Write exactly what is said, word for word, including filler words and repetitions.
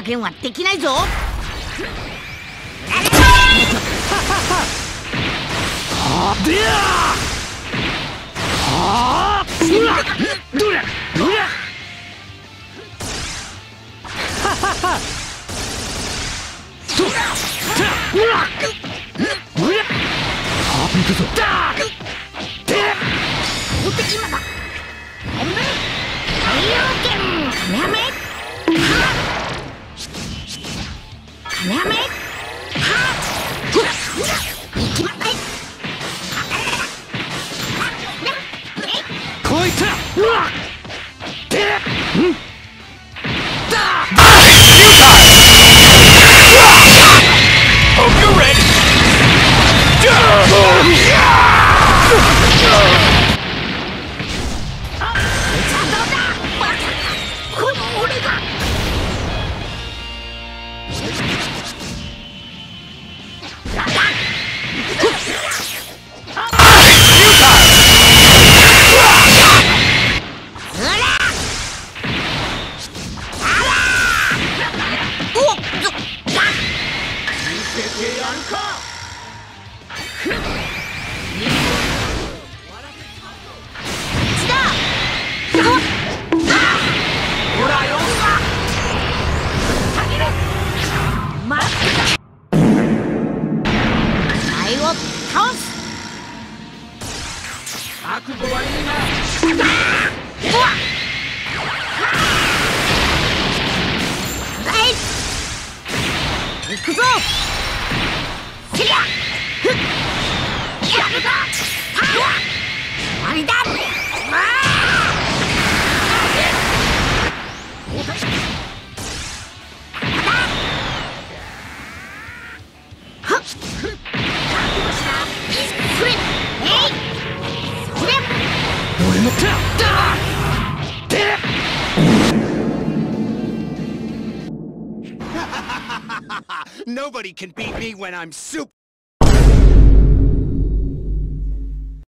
加減はできないぞ。 でやはあうわどれどれはははそううわうわあ行くぞだでお敵今だ。本部太陽剣カメハメはカメハメは行きまったい。 こいつらうわでんだ Hope you're ready! この俺が覚悟はいいな行くぞ。せりゃふっやるぞ。終わりだ。 俺の手だで Nobody can beat me when I'm super.